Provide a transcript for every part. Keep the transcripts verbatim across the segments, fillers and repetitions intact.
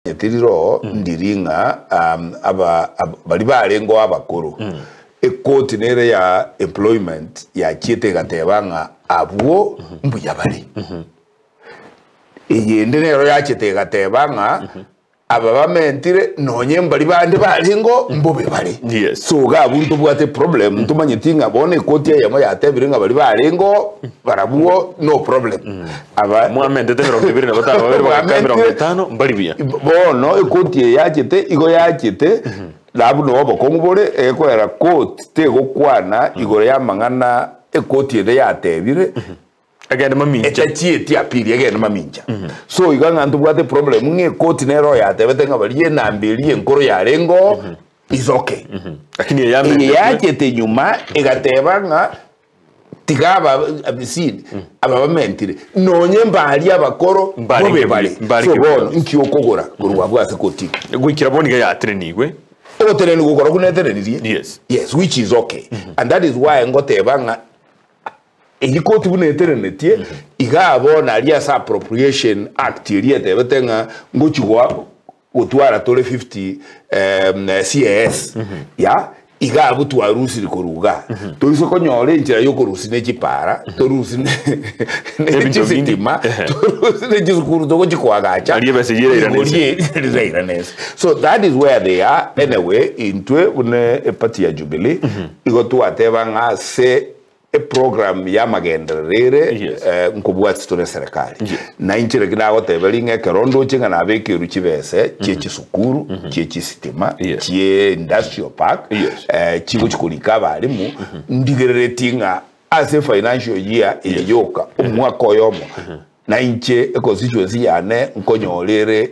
Tiriro ndiringa um, aba bali barengo abakuru ekoti nere ya employment ya chiete gatebanga abuo mbuya bali iyende nero ya chiete gatebanga aba bamentire nonye mbali bande baringo mbobe bali so ga buntu bwate problem ntumanye tinga bone ekoti ya ya tebiringa bali barengo barabuo no problem aba muamente te mirongo ibiri na batano babiri bakaka mirongo itano mbali bia bono ekoti ya chete igo ya chete labu no bako ngubore ekwera court te gukwana igore ya mangana ekoti ede ya tebire again maminja etachieti apiri again maminja so iganga ntu bwate problem nge court nero ya tebete ngabaliye nambiri enkoro ya rengo is okay lakini ya mente ya chete nyuma egatebanga tigaba abisini aba bamentire nonye mbali abakoro bobe bali so bono nkiokogora kurwa bwase koti gwikira boniga ya trenigwe o treni gukora kuneterenirie yes yes which is okay mm -hmm. and that is why ngotebanga elikoti buneterenetie mm -hmm. igabo na alias appropriation act iliye tebetenga ngochigwa gutwara tole fifty um, C A S mm -hmm. ya igabo twarusi likoruga mm -hmm. to isoko nyole njira yokorusi nekipara to rusi ne chitima to rusi ne jisukuru to gochikwagacha aliye besejere iranese so that is where they are anyway intwe une epati ya Jubilee mm -hmm. igotu atebanga se a program ya magenderere yes. uh, nkubwatsi tone serikali yes. na inchire kinago tebelinga kerondo chinga na beke ruchibese mm -hmm. chie chisukuru mm -hmm. chie chistima yes. chie industrial park yes. uh, chigo chikulika balimu mm -hmm. ndigerere tinga as a financial year yes. iyoka umwaka oyomo mm -hmm. na inche constituency yane nkonyolere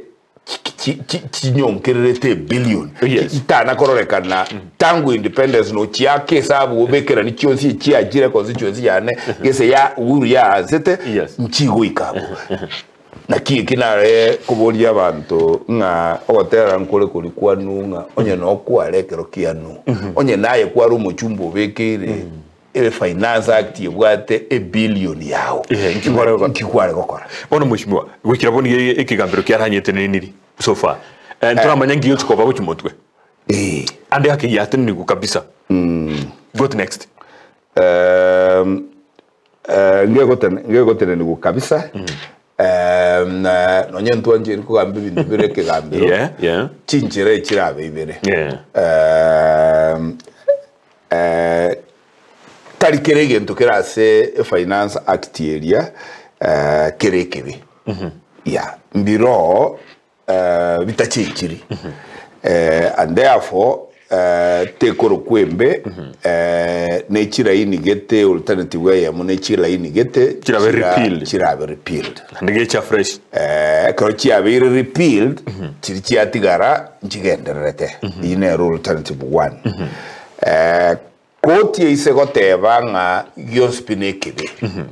chinyonkerete billion itana kororekana tangu independence no chiake sabu obekera ni chionsi chiajire constituency yane gese ya uru ya azete nchigo ikabo na ki kinare kubolia abantu nga ogotera nkole kulikuwa nunga onye no kwarekero kianu onye naye kwa rumo chumbo obekere e finance act yobwate a billion yao nkikware gokora ono mushimwa wikira boni ekigambiro kyaranyete nini so far and tuna manya ngiyo chikoba go chimotwe eh ande haki ya tenu ni kabisa mm what next um uh ngego tena ngego tena ni kabisa um nonye ntu anje ko gambe bintu bireke gambiro yeah yeah chinjire kirabe ibere yeah um uh talikerege ntokera se finance act area uh kerekebe mhm ya mbiro Uh, bitachikiri mm -hmm. uh, and therefore uh, tekoro kwembe mm -hmm. uh, nechira ini gete alternative way ya munechira ini gete chira be repealed chira be repealed ndege cha fresh eh uh, ko chia be repealed mm -hmm. chiri chia tigara nchigenderete mm -hmm. ine rule alternative one mm -hmm. uh, koti ise gotebanga gionspinekebe mm -hmm.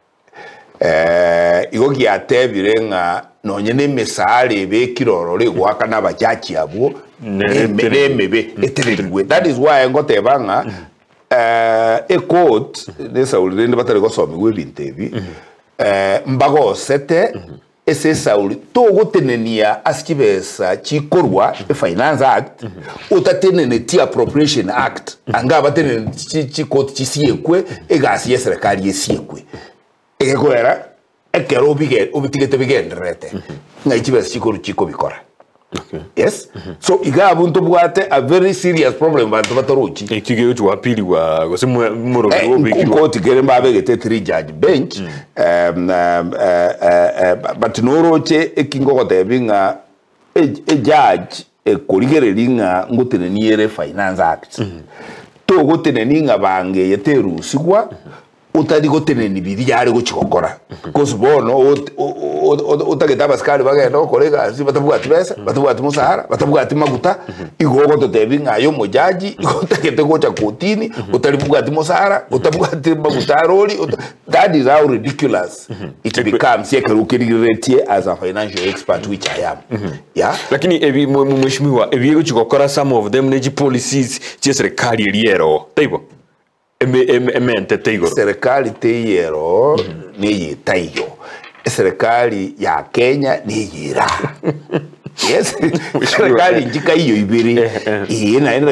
eh uh, igogi atebirenga nonye ne mesale be kiroro le gwaka na bajachi abo nemebe etererwe that is why ngotebanga eh a court nesa ulinde batale go somi we bintevi eh mbago sete ese sauli to gotenenia askibesa chikorwa e finance act utatenene ti appropriation act anga batenene chi court chisiekwe egasi yeserikali yesiekwe egekwera ekero obige obitigete bigenderete nga ichibese chikoro chiko bikora okay yes mm -hmm. so iga buntu bwate a very serious problem bantu batorochi ekige uchi wapili wa gose muro eh, obiki ko tigere mbabegete three judge bench mm. um, um uh, uh, but noroche ekingo gotebinga e, e judge e koligerelinga ngoteneniere finance act mm -hmm. to goteneninga bange yeterusigwa mm -hmm. utadi goteneni biri yari gochikokora because bono utageta baskali bagenda okorega si batabwati besa batabwati musahara batabwati maguta igogo totebinga yo mojaji utagete gocha kotini utalibwati musahara utabwati maguta roli that is how ridiculous it becomes yekerukirigretie as a financial expert which I am yeah lakini ebi mheshimiwa ebi gochikokora some of them neji policies che serikali eliero taibo eme eme mente teigo serikali teiero ni yitayo serikali ya Kenya ni yira yes serikali njika hiyo ibiri ina